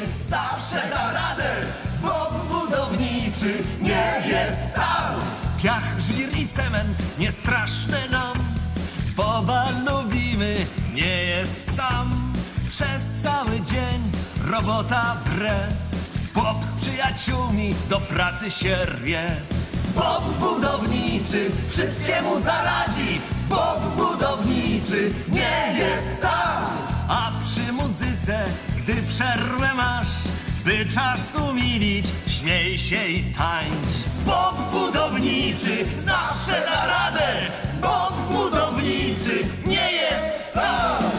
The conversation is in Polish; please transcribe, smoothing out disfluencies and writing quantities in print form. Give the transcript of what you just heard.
zawsze da radę. Bob budowniczy nie jest sam. Piach, żwir i cement nie straszne nam. Boba lubimy, nie jest sam. Przez cały dzień robota wre. Bob z przyjaciółmi do pracy się rwie. Bob budowniczy wszystkiemu zaradzi. Bob budowniczy nie jest sam. A przy muzyce, gdy przerwę masz, by czas umilić, śmiej się i tańcz. Bob budowniczy zawsze da radę. Bob budowniczy nie jest sam.